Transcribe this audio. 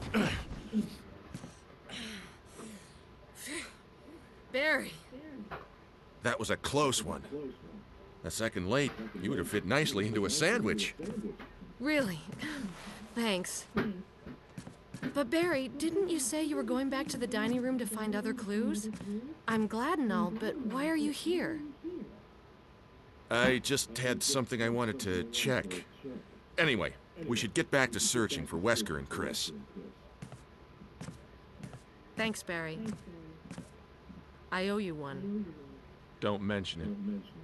Barry. That was a close one. A second late, you would have fit nicely into a sandwich. Really? Thanks. But Barry, didn't you say you were going back to the dining room to find other clues? I'm glad and all, but why are you here? I just had something I wanted to check. Anyway, we should get back to searching for Wesker and Chris. Thanks, Barry. I owe you one. Don't mention it.